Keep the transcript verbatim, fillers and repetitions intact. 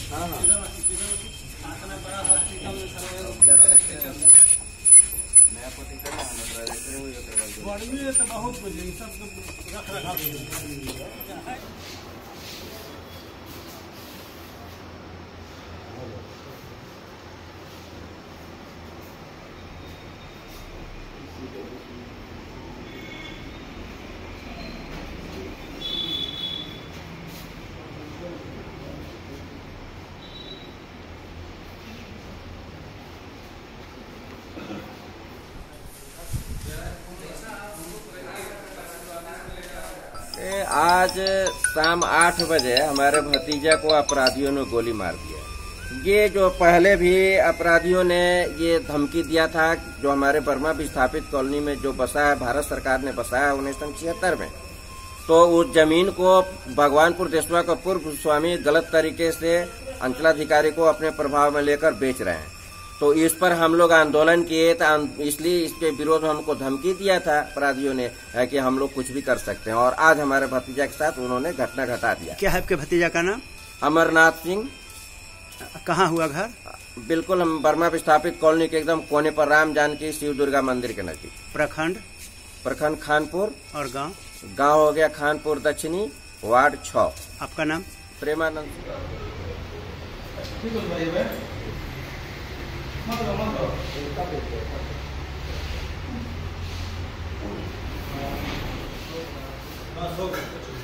हाँ हाँ नया पोती करना है तो बहुत कुछ सब रख रखा आज शाम आठ बजे हमारे भतीजा को अपराधियों ने गोली मार दिया। ये जो पहले भी अपराधियों ने ये धमकी दिया था, जो हमारे बर्मा विस्थापित कॉलोनी में जो बसा है, भारत सरकार ने बसाया उन्नीस सौ छिहत्तर में, तो उस जमीन को भगवानपुर देशवा का पूर्व स्वामी गलत तरीके से अंचलाधिकारी को अपने प्रभाव में लेकर बेच रहे हैं। तो इस पर हम लोग आंदोलन किए, तो इसलिए इसके विरोध में हमको धमकी दिया था अपराधियों ने कि हम लोग कुछ भी कर सकते हैं। और आज हमारे भतीजा के साथ उन्होंने घटना घटा दिया। क्या है आपके भतीजा का नाम? अमरनाथ सिंह। कहाँ हुआ घर? बिल्कुल हम बर्मा विस्थापित कॉलोनी के एकदम कोने पर, राम जानकी शिव दुर्गा मंदिर के नजदीक। प्रखंड? प्रखंड खानपुर। और गांव? गांव हो गया खानपुर दक्षिणी, वार्ड छह। आपका नाम? प्रेमानंद। मत